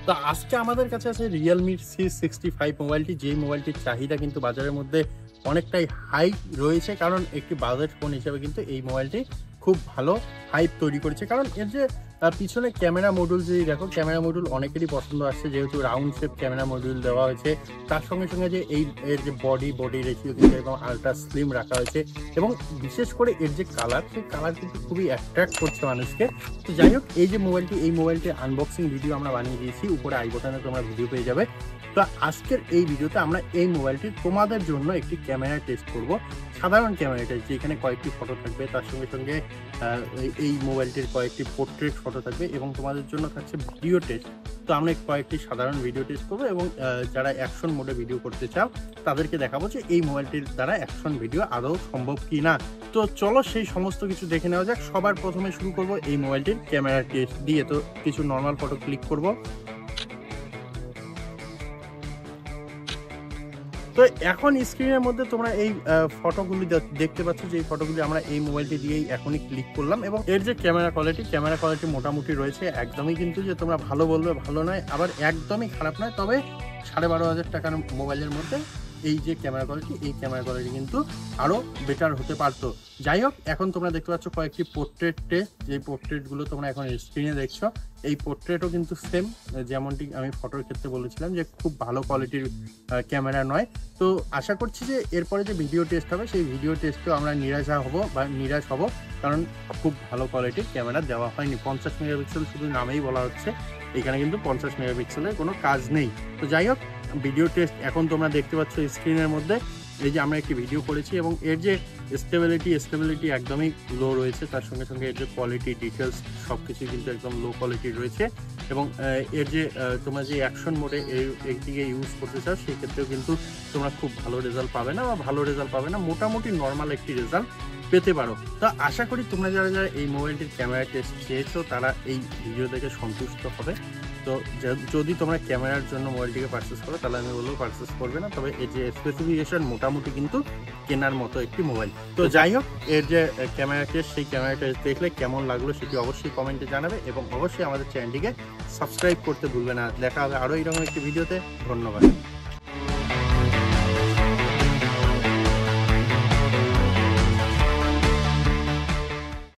তো আজকে আমাদের কাছে আছে Realme C65 মোবাইলটি, যেই মোবাইলটির চাহিদা কিন্তু বাজারের মধ্যে অনেকটাই হাই রয়েছে, কারণ একটি বাজেট ফোন হিসেবে কিন্তু এই মোবাইলটি খুব ভালো হাইপ তৈরি করেছে। কারণ এর যে পিছনে ক্যামেরা মডিউল যদি দেখো, ক্যামেরা মডিউল অনেকেরই পছন্দ আসছে, যেহেতু রাউন্ড শেপ ক্যামেরা মডিউল দেওয়া হয়েছে। তার সঙ্গে সঙ্গে যে এর যে বডি রেশিও কিন্তু একদম আলট্রা স্লিম রাখা হয়েছে, এবং বিশেষ করে এর যে কালার, সেই কালার কিন্তু খুবই অ্যাট্রাক্ট করছে মানুষকে। তো যাই হোক, এই যে মোবাইলটির আনবক্সিং ভিডিও আমরা বানিয়ে দিয়েছি, উপরে আই বাটনে তোমরা ভিডিও পেয়ে যাবে। তো আজকের এই ভিডিওতে আমরা এই মোবাইলটি তোমাদের জন্য একটি ক্যামেরা টেস্ট করব, সাধারণ ক্যামেরা টেস্ট, যেখানে কয়েকটি ফটো থাকবে, তার সঙ্গে সঙ্গে এই মোবাইলটির কয়েকটি পোর্ট্রেট ফটো থাকবে, এবং তোমাদের জন্য থাকছে ভিডিও টেস্ট। তো আমরা কয়েকটি সাধারণ ভিডিও টেস্ট করবো, এবং যারা অ্যাকশন মোডে ভিডিও করতে চাও তাদেরকে দেখাবো যে এই মোবাইলটির দ্বারা অ্যাকশন ভিডিও আদৌ সম্ভব কি না। তো চলো সেই সমস্ত কিছু দেখে নেওয়া যাক। সবার প্রথমে শুরু করব এই মোবাইলটির ক্যামেরা টেস্ট দিয়ে। তো কিছু নর্মাল ফটো ক্লিক করব। তো এখন স্ক্রিনের মধ্যে তোমরা এই ফটোগুলি দেখতে পাচ্ছ, যে এই ফটোগুলি আমরা এই মোবাইলটি দিয়েই এখনই ক্লিক করলাম, এবং এর যে ক্যামেরা কোয়ালিটি মোটামুটি রয়েছে। একদমই কিন্তু যে তোমরা ভালো বলবে ভালো নয়, আবার একদমই খারাপ নয়, তবে 12,500 টাকার মোবাইলের মধ্যে এই যে ক্যামেরা কোয়ালিটি কিন্তু আরও বেটার হতে পারতো। যাই হোক, এখন তোমরা দেখতে পাচ্ছ কয়েকটি পোর্ট্রেট টেস্ট, যে পোর্ট্রেটগুলো তোমরা এখন স্ক্রিনে দেখছো, এই পোর্ট্রেটও কিন্তু সেম, যেমনটি আমি ফটোর ক্ষেত্রে বলেছিলাম যে খুব ভালো কোয়ালিটির ক্যামেরা নয়। তো আশা করছি যে এরপরে যে ভিডিও টেস্ট হবে, সেই ভিডিও টেস্টেও আমরা নিরাশ হব, কারণ খুব ভালো কোয়ালিটির ক্যামেরা দেওয়া হয়নি। 50 মেগাপিক্সেল শুধু নামেই বলা হচ্ছে, এখানে কিন্তু 50 মেগাপিক্সেলের কোনো কাজ নেই। তো যাই হোক, ভিডিও টেস্ট এখন তোমরা দেখতে পাচ্ছ স্ক্রিনের মধ্যে। এই যে আমরা একটি ভিডিও করেছি, এবং এর যে স্টেবিলিটি একদমই লো রয়েছে, তার সঙ্গে সঙ্গে এর যে কোয়ালিটি ডিটেলস সব কিছুই কিন্তু একদম লো কোয়ালিটির রয়েছে, এবং এর যে তোমরা যে অ্যাকশন মোডে একদিকে ইউজ করতে চাও, সেই ক্ষেত্রেও কিন্তু তোমরা খুব ভালো রেজাল্ট পাবে না, মোটামুটি নর্মাল একটি রেজাল্ট পেতে পারো। তো আশা করি তোমরা যারা এই মোবাইলটির ক্যামেরা টেস্ট চেয়েছো, তারা এই ভিডিও দেখে সন্তুষ্ট হবে। তো যদি তোমরা ক্যামেরার জন্য মোবাইলটিকে পারচেস করো, তাহলে আমি বলবো পারচেস করবে না, তবে এর যে স্পেসিফিকেশন মোটামুটি কিন্তু কেনার মতো একটি মোবাইল। তো যাই হোক, এর যে ক্যামেরা টেস্ট, সেই ক্যামেরা টেস্ট দেখলে কেমন লাগলো সেটি অবশ্যই কমেন্টে জানাবে, এবং অবশ্যই আমাদের চ্যানেলটিকে সাবস্ক্রাইব করতে ভুলবে না। দেখা হবে আরও এরকম একটি ভিডিওতে। ধন্যবাদ।